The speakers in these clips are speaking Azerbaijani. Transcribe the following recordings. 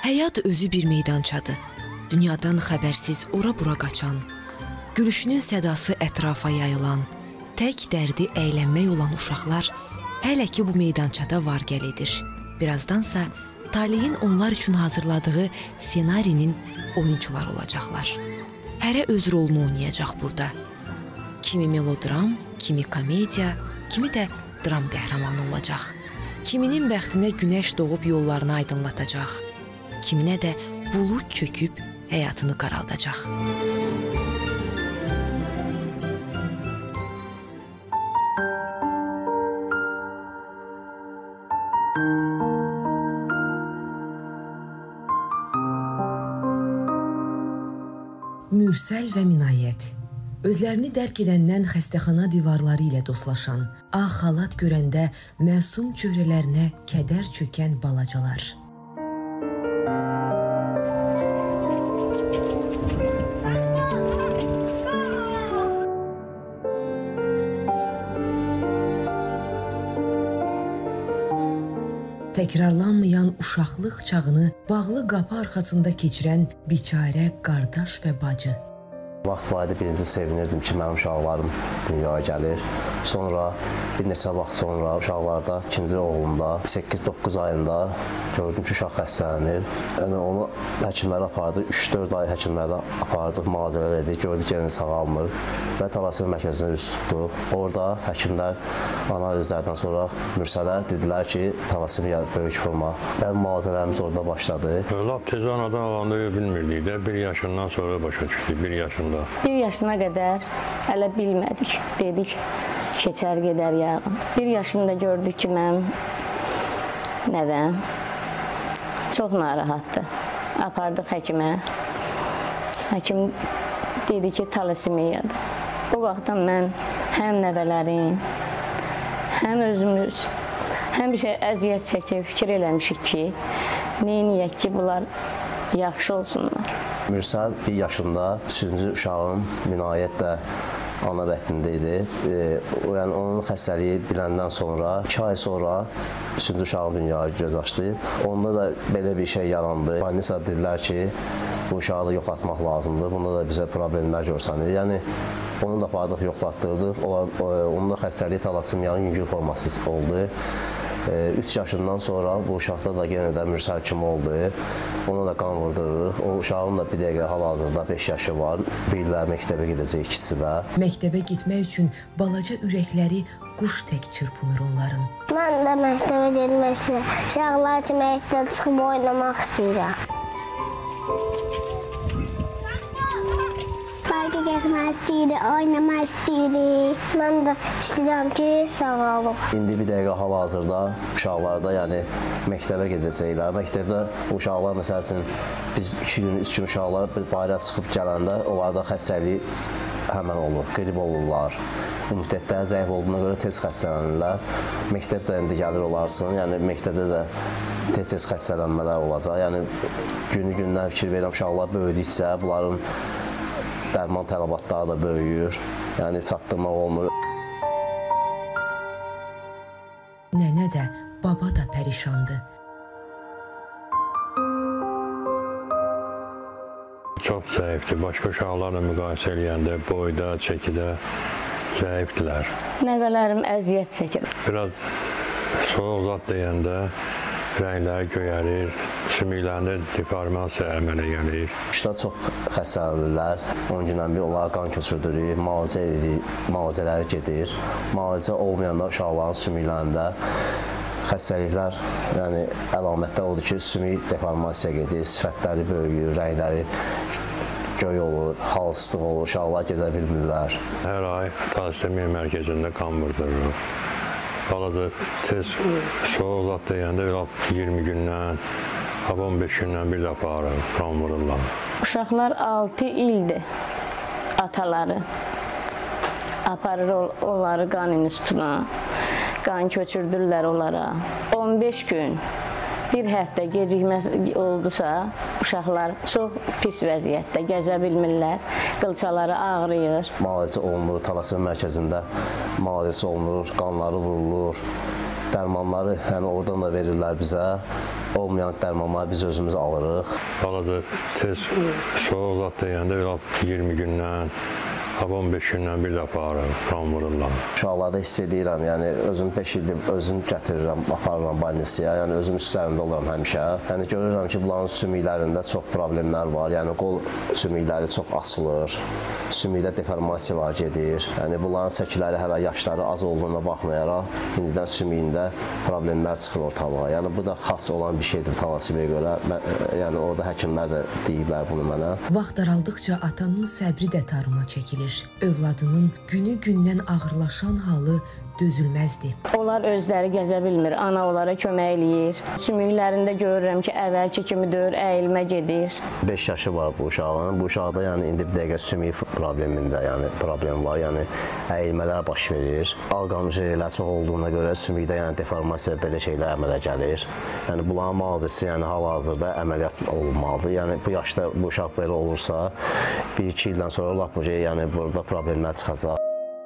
Həyat özü bir meydançadır. Dünyadan xəbərsiz ora-bura qaçan, gülüşünün sədası ətrafa yayılan, tək dərdi əylənmək olan uşaqlar hələ ki bu meydançada var-gəl edir. Birazdansa taleyin onlar üçün hazırladığı senarinin oyunçular olacaqlar. Hərə öz rolunu oynayacaq burada. Kimi melodram, kimi komediya, kimi də dram qəhrəmanı olacaq. Kiminin bəxtinə günəş doğub yollarını aydınlatacaq, kiminə də bulud çöküb həyatını qaraldacaq. Mürsəl və Minayət. Özlərini dərk edəndən xəstəxana divarları ilə dostlaşan, ağ xalat görəndə məsum çöhrələrinə kədər çökən balacalar. Təkrarlanmayan uşaqlıq çağını bağlı qapı arxasında keçirən biçarə qardaş və bacı. Vaxt var idi, birinci sevinirdim ki, mənim uşaqlarım dünyaya gəlir. Sonra bir neçə vaxt sonra uşaqlarda, ikinci oğlumda 8-9 ayında gördüm ki, uşaq xəstələnir. Yəni onu həkimlərə apardıq, 3-4 ay həkimlərə apardıq, müalicələr edik, gördük ki, sağalmır və thalassemia mərkəzinə üst tutduq. Orada həkimlər analizlərdən sonra Mürsələ dedilər ki, thalassemia böyük forma. Və müalicələrimiz orada başladı. Lap tez anadan olanda bilmirdik də, 1 yaşından sonra başa çıxdı, 1 yaşında. 1 yaşına qədər hələ bilmədik, dedik keçər gedər yağın. 1 yaşında gördük ki, mənim nəvəm çox narahatdır. Apardıq həkimə. Həkim dedi ki, thalasemiyadır. O vaxtdan mən həm nəvələrim, həm özümüz, həm bir şey əziyyət çəkib fikir eləmişik ki, neyniyək ki, bunlar yaxşı olsunlar. Mürsəl 1 yaşında, 3-cü uşağım Minayət də ana bətnində idi. Yəni onun xəstəliyi biləndən sonra, 2 ay sonra 3-cü uşağım dünyaya göz açdı. Onda da belə bir şey yarandı. Banisa dedilər ki, bu uşağı da yoxlatmaq lazımdır. Bunda da bizə problemlər görsənir. Yəni onu da apardıq, yoxlatdırdıq. Onun da xəstəliyi thalasemiyanın yüngül forması oldu. 3 yaşından sonra bu uşaqda da yenə də Mürsəl kimi oldu. Ona da qan vurdururuz. O uşağın da bir dəqiqə hal-hazırda 5 yaşı var. Bu illər məktəbə gedəcək ikisi də. Məktəbə getmək üçün balaca ürəkləri quş tək çırpınır onların. Mən də məktəbə getmək istəyirəm. Uşaqlar kimi həyətdə çıxıb oynamaq istəyirəm. Parka getmək istəyirik, oynamaq istəyirik. Mən də istəyirəm ki, sağalım. İndi bir dəqiqə hal-hazırda uşaqlarda, yəni məktəbə gedəcəklər. Məktəbdə uşaqlar, məsəl üçün, biz 2 gün, 3 gün uşaqlar bir bayrağa çıxıb gələndə, onlarda xəstəlik həmən olur, qrip olurlar. İmmunitətləri zəif olduğuna görə tez xəstələnirlər. Məktəbdə indi gəlir onlar üçün, yəni məktəbdə də tez-tez xəstələnmələr olacaq. Yəni günü-gündən fikir verirəm, uşaqlar böyüdükcə bunların dərman tələbatları da böyüyür, yəni çatdırmaq olmur. Nənə də, baba da pərişandı. Çox zəifdir. Başqa uşaqlarla müqayisə eləyəndə boyda, çəkidə zəifdilər. Nəvələrim əziyyət çəkir. Biraz soyuq zad deyəndə rəngləri göyərir, sümüklərində deformasiya əmələ gəlir. Qışda çox xəstələnirlər. 10 gündən bir onlara qan köçürdürük, müalicə edirik, müalicələri gedir. Müalicə olmayanda uşaqların sümüklərində xəstəliklər, yəni əlamətlər odur ki, sümük deformasiya gedir, sifətləri böyüyür, rəngləri göy olur, halsızlıq olur, uşaqlar gezə bilmirlər. Hər ay thalassemia mərkəzində qan vurdururuq. Balaca tez soğuq zad deyəndə 20 gündən, 15 gündən bir dəfə qan vururlar. Uşaqlar 6 ildir ataları aparır onları qan institutuna, qan köçürdürlər onlara. 15 gün, bir həftə gecikmə oldusa, uşaqlar çox pis vəziyyətdə gəzə bilmirlər, qılçaları ağrıyır. Müalicə olunur, thalassemia mərkəzində müalicə olunur, qanları vurulur, dərmanları yəni oradan da verirlər bizə. Olmayan dərmanları biz özümüz alırıq. Balaca tez soğuk zat deyəndə 20 gündən, 15 gündən bir dəfə qan vururlar. Uşaqlarda hiss edirəm, yəni özüm 5 ildir özüm gətirirəm, aparıram balnisiyaya, yəni özüm üstlərində oluram həmişə. Yəni görürəm ki, bunların sümüklərində çox problemlər var, yəni qol sümükləri çox açılır, sümükdə deformasiyalar gedir. Yəni bunların çəkiləri hələ yaşları az olduğuna baxmayaraq, indidən sümüyündə problemlər çıxır ortalığa. Yəni bu da xas olan bir şeydir talasimaya görə. Yəni orada həkimlər də deyiblər bunu mənə. Vaxt daraldıqca atanın səbri də tarıma çəkilir. Övladının günü-gündən ağırlaşan halı dözülməzdi. Onlar özləri gəzə bilmir, ana onlara kömək eləyir. Sümüklərində görürəm ki, əvvəlki kimi deyir, əyilmə gedir. 5 yaşı var bu uşağın. Bu uşaqda yəni indi bir dəqiqə sümük problemində, yəni problem var. Yəni əyilmələr baş verir. Alqan hüceyrələr çox olduğuna görə sümükdə yəni deformasiya belə şeylər əmələ gəlir. Yəni bunların müalicəsi yəni hal-hazırda əməliyyat olunmalıdır. Yəni bu yaşda bu uşaq belə olursa 1-2 ildən sonra lap yəni burada problemlər çıxacaq.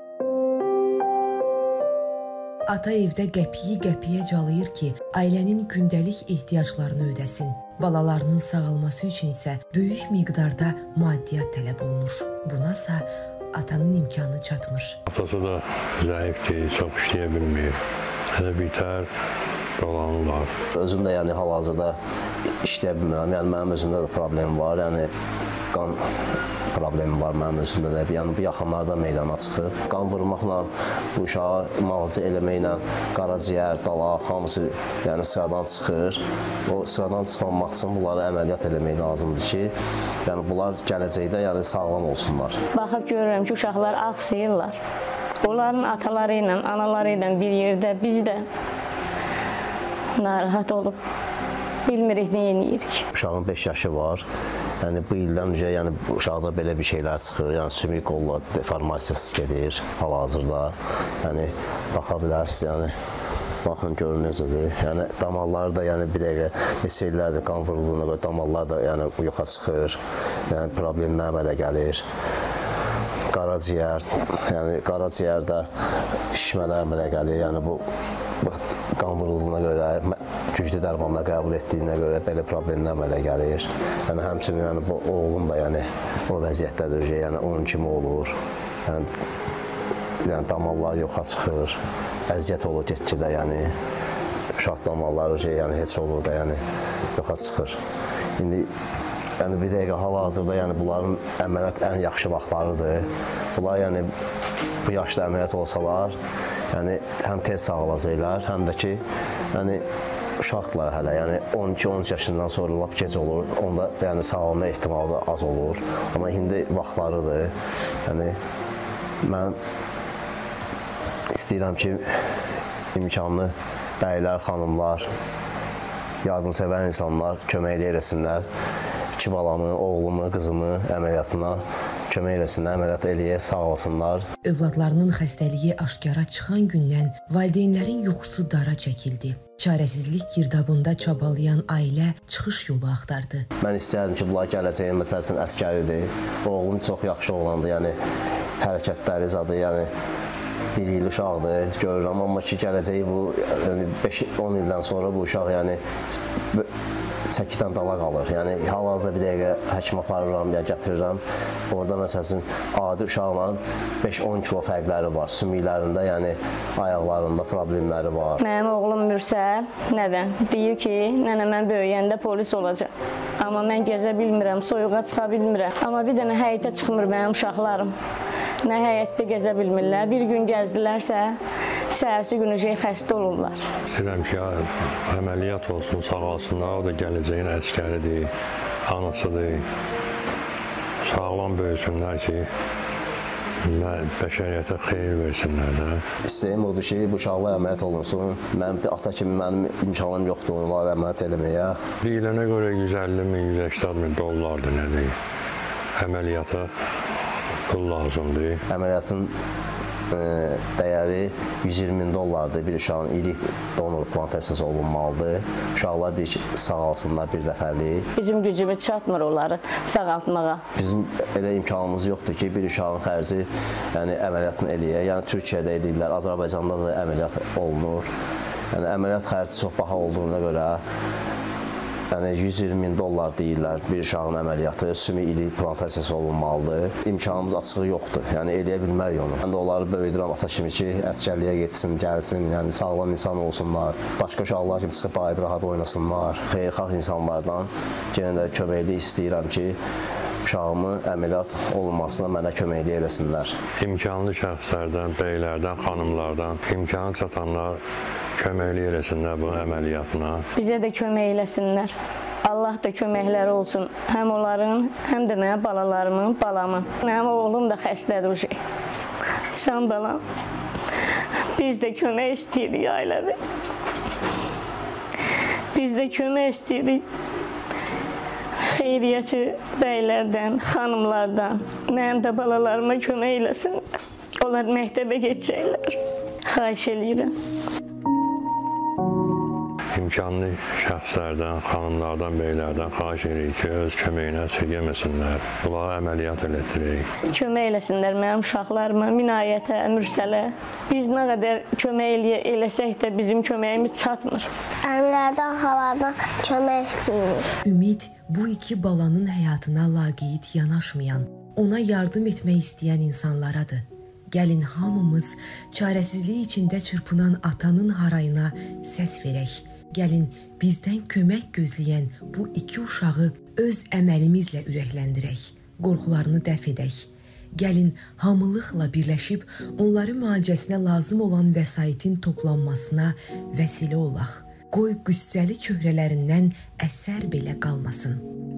Ata evdə qəpiyi-qəpiyə calayır ki, ailənin gündəlik ehtiyaclarını ödəsin. Balalarının sağalması üçün isə böyük miqdarda maddiyyat tələb olunur. Bunasa atanın imkanı çatmır. Atası da zəifdir, çox işləyə bilmir. Hələ bitər, dolanırlar. Özüm də yəni hal-hazırda işləyə bilmirəm. Yəni mənim özümdə də problem var. Yəni qan problemi var mənim özümdə də. Yəni bu yaxınlarda meydana çıxıb. Qan vurmaqla, bu uşağı müalicə eləməklə qaraciyər, dalaq hamısı yəni sıradan çıxır. O sıradan çıxmamaq üçün bunları əməliyyat eləmək lazımdır ki, yəni bunlar gələcəkdə yəni sağlam olsunlar. Baxıb görürəm ki, uşaqlar ağsıyırlar. Onların ataları ilə, anaları ilə bir yerdə biz də narahat olub bilmirik nə edirik. Uşağın 5 yaşı var. Yəni bu ildən öncə yəni uşaqda belə bir şeylər çıxır. Yəni sümük qolla deformasiyası gedir hal-hazırda. Yəni baxa bilərsiniz, yəni baxın görün necədir. Yəni damarları da yəni bir dəqiqə neçə illərdir qan vurulduğuna görə damarlar da yəni yoxa çıxır. Yəni problemlər əmələ gəlir. Qaraciyər, yəni qaraciyərdə şişmələr əmələ gəlir. Yəni bu qan vurulduğuna görə, güclü dərmanla qəbul etdiyinə görə belə problemlər əmələ gəlir. Yəni həmçinin yəni bu oğlum da yəni o vəziyyətdədir ki, yəni onun kimi olur. Yəni damarlar yoxa çıxır. Əziyyət olur getkidə, yəni uşaq damarları yəni heç olur da yəni yoxa çıxır. İndi yəni bir dəqiqə hal-hazırda yəni bunların əməliyyat ən yaxşı vaxtlarıdır. Bunlar yəni bu yaşda əməliyyat olsalar, yəni həm tez sağalacaqlar, həm də ki, yəni uşaqlar hələ, yəni 12-13 yaşından sonra lap gec olur, onda yəni sağalma ehtimalı da az olur. Amma indi vaxtlarıdır. Yəni mən istəyirəm ki, imkanlı bəylər, xanımlar, yardımsevər insanlar kömək eləsinlər. 2 balamı, oğlumu, qızımı əməliyyatına kömək eləsinlər, əməliyyat eləyə, sağlasınlar. Övladlarının xəstəliyi aşkara çıxan gündən valideynlərin yuxusu dara çəkildi. Çarəsizlik girdabında çabalayan ailə çıxış yolu axtardı. Mən istəyərdim ki, bunlar gələcəyin məsələsinin əskəridir. Oğlum çox yaxşı oğlandı, yəni hərəkətləri zadı, yəni bir il uşaqdır, görürəm. Amma ki, gələcəyi bu 5-10 ildən sonra bu uşaq yəni çəkidən dala qalır. Yəni hal-hazırda bir dəqiqə həkim aparıram, yəni gətirirəm. Orada məsələn adi uşaqla 5-10 kilo fərqləri var. Sümüklərində, yəni ayaqlarında problemləri var. Mənim oğlum Mürsəl nədən? Deyir ki, nənə mən böyüyəndə polis olacaq. Amma mən gəzə bilmirəm, soyuğa çıxa bilmirəm. Amma bir dənə həyətə çıxmır mənim uşaqlarım. Nə həyətdə gəzə bilmirlər. Bir gün gəzdilərsə, səhərsi günü xəstə olurlar. İstəyirəm ki, əməliyyat olsun, sağalsınlar. O da gələcəyin əskəridir, anasıdır. Sağlam böyüsünlər ki, bəşəriyyətə xeyir versinlər də. İstəyim odur ki, bu uşaqlar əməliyyat olunsun. Mənim bir ata kimi mənim imkanım yoxdur onları əməliyyat eləməyə. Deyilənə görə 150 min, 180 min dollardır, nədir? Əməliyyata pul lazımdır. Əməliyyatın dəyəri 120 min dollardır. Bir uşağın iri donor plantasiyası olunmalıdır. Uşaqlar bir sağalsınlar bir dəfəlik. Bizim gücümüz çatmır onları sağaltmağa. Bizim elə imkanımız yoxdur ki, bir uşağın xərci yəni əməliyyatını eləyə. Yəni Türkiyədə eləyirlər, Azərbaycanda da əməliyyat olunur. Yəni əməliyyat xərci çox baha olduğuna görə yəni $120.000 deyirlər bir uşağın əməliyyatı, sümük ili implantasiyası olunmalıdır. İmkanımız açığı yoxdur, yəni eləyə bilmərik onu. Mən də onları böyüdürəm ata kimi ki, əsgərliyə getsin, gəlsin, yəni sağlam insan olsunlar. Başqa uşaqlar kimi çıxıb ayda rahat oynasınlar. Xeyirxah insanlardan yenə də köməklik istəyirəm ki, uşağımı əməliyyat olunmasına mənə köməklik eləsinlər. İmkanlı şəxslərdən, beylərdən, xanımlardan imkanı çatanlar köməklik eləsinlər bu əməliyyatına. Bizə də kömək eləsinlər. Allah da köməkləri olsun. Həm onların, həm də mənim balalarımın, balamın. Mənim oğlum da xəstədir. Can balam. Biz də kömək istəyirik ailəvi. Biz də kömək istəyirik. Xeyriyyəçi bəylərdən, xanımlardan, mənim də balalarıma kömək eləsinlər. Onlar məktəbə geçəcəklər. Xahiş eləyirəm. İmkanlı şəxslərdən, xanımlardan, beylərdən xahiş edirik ki, öz köməyinə əsirgəməsinlər. Bunlara əməliyyat elətdirək. Kömək eləsinlər mənim uşaqlarıma, Minayətə, Mürsələ. Biz nə qədər kömək eləsək də bizim köməyimiz çatmır. Əmilərdən, xalardan kömək istəyirik. Ümid bu iki balanın həyatına laqeyd yanaşmayan, ona yardım etmək istəyən insanlaradır. Gəlin hamımız çarəsizlik içində çırpınan atanın harayına səs verək. Gəlin bizdən kömək gözləyən bu iki uşağı öz əməlimizlə ürəkləndirək, qorxularını dəf edək. Gəlin hamılıqla birləşib onların müalicəsinə lazım olan vəsaitin toplanmasına vəsilə olaq. Qoy qüssəli çöhrələrindən əsər belə qalmasın.